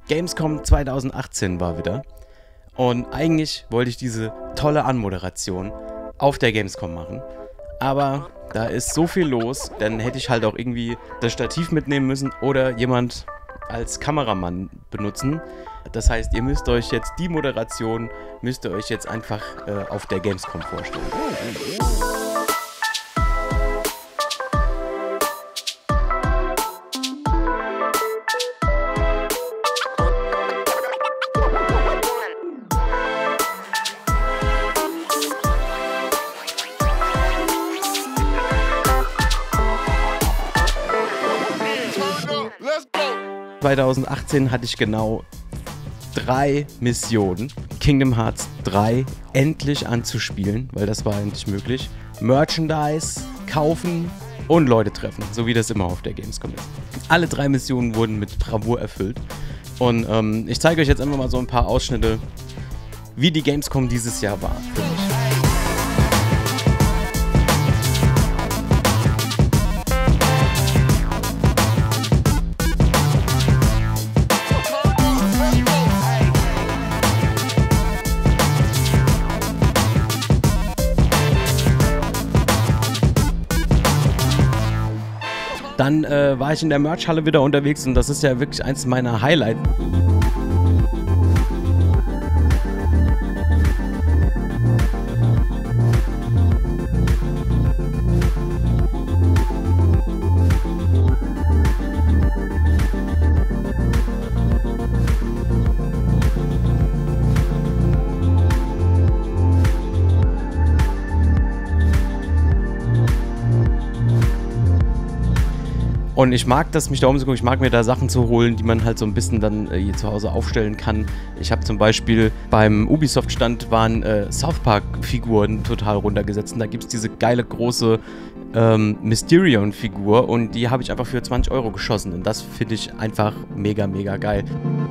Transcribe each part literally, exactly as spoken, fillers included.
Gamescom zweitausendachtzehn war wieder und eigentlich wollte ich diese tolle Anmoderation auf der Gamescom machen, aber da ist so viel los, dann hätte ich halt auch irgendwie das Stativ mitnehmen müssen oder jemand als Kameramann benutzen. Das heißt, ihr müsst euch jetzt die Moderation, müsst ihr euch jetzt einfach äh, auf der Gamescom vorstellen. zweitausendachtzehn hatte ich genau drei Missionen, Kingdom Hearts drei endlich anzuspielen, weil das war endlich möglich, Merchandise kaufen und Leute treffen, so wie das immer auf der Gamescom ist. Alle drei Missionen wurden mit Bravour erfüllt und ähm, ich zeige euch jetzt einfach mal so ein paar Ausschnitte, wie die Gamescom dieses Jahr war für mich. Dann äh, war ich in der Merch-Halle wieder unterwegs und das ist ja wirklich eins meiner Highlights. Und ich mag das, mich da umzugucken, ich mag mir da Sachen zu holen, die man halt so ein bisschen dann äh, hier zu Hause aufstellen kann. Ich habe zum Beispiel beim Ubisoft-Stand waren äh, South Park-Figuren total runtergesetzt. Und da gibt es diese geile große ähm, Mysterion-Figur und die habe ich einfach für zwanzig Euro geschossen. Und das finde ich einfach mega, mega geil.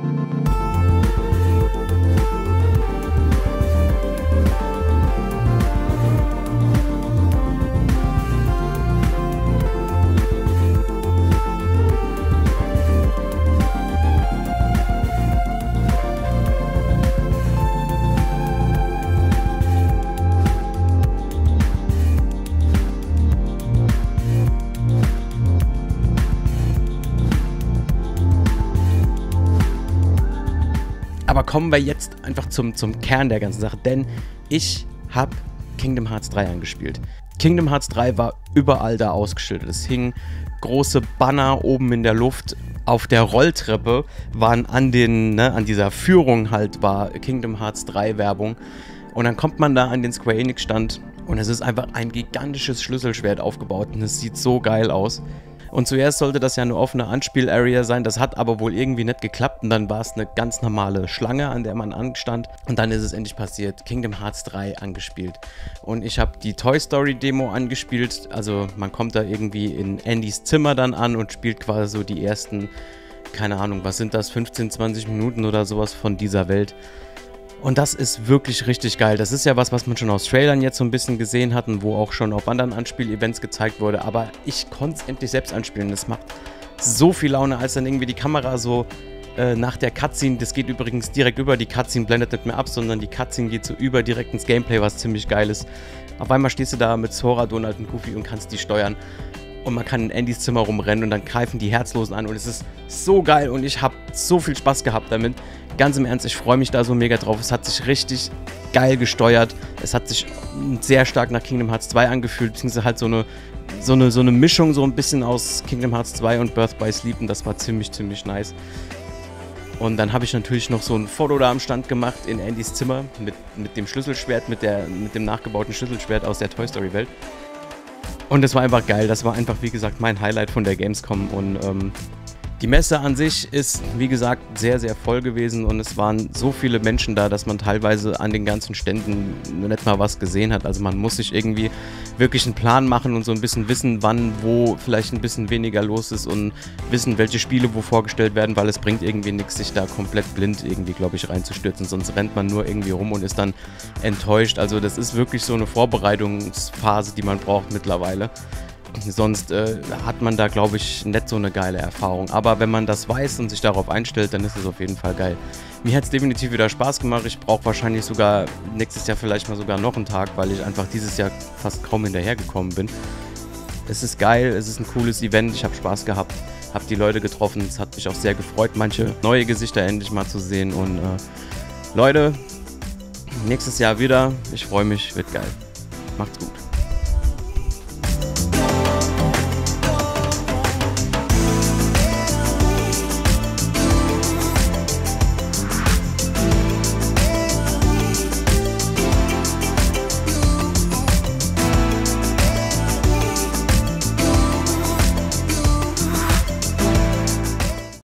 Aber kommen wir jetzt einfach zum, zum Kern der ganzen Sache, denn ich habe Kingdom Hearts drei angespielt. Kingdom Hearts drei war überall da ausgeschildert. Es hingen große Banner oben in der Luft. Auf der Rolltreppe waren an, den, ne, an dieser Führung halt war Kingdom Hearts drei Werbung. Und dann kommt man da an den Square Enix Stand und es ist einfach ein gigantisches Schlüsselschwert aufgebaut und es sieht so geil aus. Und zuerst sollte das ja eine offene Anspiel-Area sein, das hat aber wohl irgendwie nicht geklappt und dann war es eine ganz normale Schlange, an der man anstand und dann ist es endlich passiert, Kingdom Hearts drei angespielt. Und ich habe die Toy Story Demo angespielt, also man kommt da irgendwie in Andys Zimmer dann an und spielt quasi so die ersten, keine Ahnung, was sind das, fünfzehn, zwanzig Minuten oder sowas von dieser Welt. Und das ist wirklich richtig geil. Das ist ja was, was man schon aus Trailern jetzt so ein bisschen gesehen hat und wo auch schon auf anderen Anspiel-Events gezeigt wurde. Aber ich konnte es endlich selbst anspielen. Das macht so viel Laune, als dann irgendwie die Kamera so äh, nach der Cutscene, das geht übrigens direkt über, die Cutscene blendet nicht mehr ab, sondern die Cutscene geht so über direkt ins Gameplay, was ziemlich geil ist. Auf einmal stehst du da mit Sora, Donald und Goofy und kannst die steuern. Und man kann in Andys Zimmer rumrennen und dann greifen die Herzlosen an und es ist so geil und ich habe so viel Spaß gehabt damit. Ganz im Ernst, ich freue mich da so mega drauf. Es hat sich richtig geil gesteuert. Es hat sich sehr stark nach Kingdom Hearts zwei angefühlt, beziehungsweise halt so eine, so eine, so eine Mischung so ein bisschen aus Kingdom Hearts zwei und Birth by Sleep und das war ziemlich, ziemlich nice. Und dann habe ich natürlich noch so ein Foto da am Stand gemacht in Andys Zimmer mit, mit dem Schlüsselschwert, mit, der, mit dem nachgebauten Schlüsselschwert aus der Toy Story Welt. Und das war einfach geil. Das war einfach, wie gesagt, mein Highlight von der Gamescom und ähm, die Messe an sich ist, wie gesagt, sehr, sehr voll gewesen und es waren so viele Menschen da, dass man teilweise an den ganzen Ständen nicht mal was gesehen hat. Also man muss sich irgendwie wirklich einen Plan machen und so ein bisschen wissen, wann, wo vielleicht ein bisschen weniger los ist und wissen, welche Spiele wo vorgestellt werden, weil es bringt irgendwie nichts, sich da komplett blind irgendwie, glaube ich, reinzustürzen. Sonst rennt man nur irgendwie rum und ist dann enttäuscht. Also das ist wirklich so eine Vorbereitungsphase, die man braucht mittlerweile. Sonst äh, hat man da, glaube ich, nicht so eine geile Erfahrung. Aber wenn man das weiß und sich darauf einstellt, dann ist es auf jeden Fall geil. Mir hat es definitiv wieder Spaß gemacht. Ich brauche wahrscheinlich sogar nächstes Jahr vielleicht mal sogar noch einen Tag, weil ich einfach dieses Jahr fast kaum hinterhergekommen bin. Es ist geil, es ist ein cooles Event, ich habe Spaß gehabt, habe die Leute getroffen. Es hat mich auch sehr gefreut, manche neue Gesichter endlich mal zu sehen. Und äh, Leute, nächstes Jahr wieder. Ich freue mich, wird geil. Macht's gut.